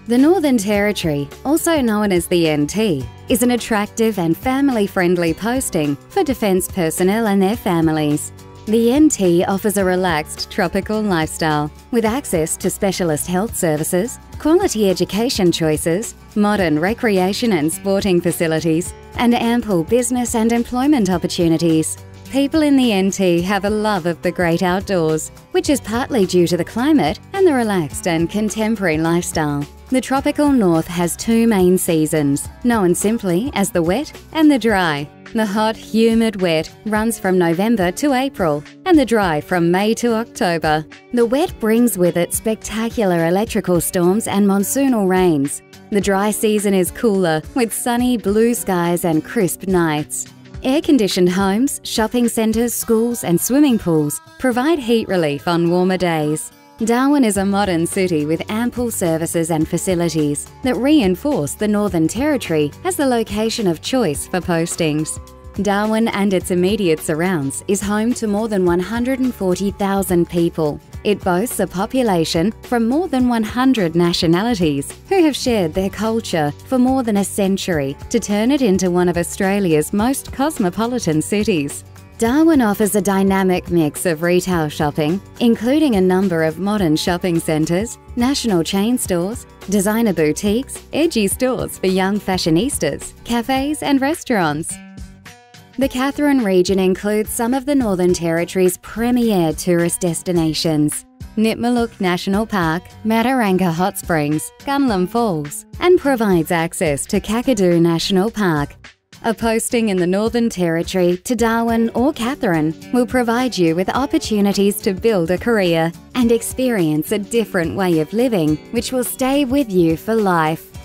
The Northern Territory, also known as the NT, is an attractive and family-friendly posting for defence personnel and their families. The NT offers a relaxed, tropical lifestyle with access to specialist health services, quality education choices, modern recreation and sporting facilities, and ample business and employment opportunities. People in the NT have a love of the great outdoors, which is partly due to the climate and the relaxed and contemporary lifestyle. The tropical north has two main seasons, known simply as the wet and the dry. The hot, humid wet runs from November to April, and the dry from May to October. The wet brings with it spectacular electrical storms and monsoonal rains. The dry season is cooler, with sunny, blue skies and crisp nights. Air-conditioned homes, shopping centres, schools and swimming pools provide heat relief on warmer days. Darwin is a modern city with ample services and facilities that reinforce the Northern Territory as the location of choice for postings. Darwin and its immediate surrounds is home to more than 140,000 people. It boasts a population from more than 100 nationalities who have shared their culture for more than a century to turn it into one of Australia's most cosmopolitan cities. Darwin offers a dynamic mix of retail shopping, including a number of modern shopping centres, national chain stores, designer boutiques, edgy stores for young fashionistas, cafes and restaurants. The Katherine region includes some of the Northern Territory's premier tourist destinations: Nipmuc National Park, Mataranga Hot Springs, Gunlum Falls, and provides access to Kakadu National Park. A posting in the Northern Territory to Darwin or Katherine will provide you with opportunities to build a career and experience a different way of living which will stay with you for life.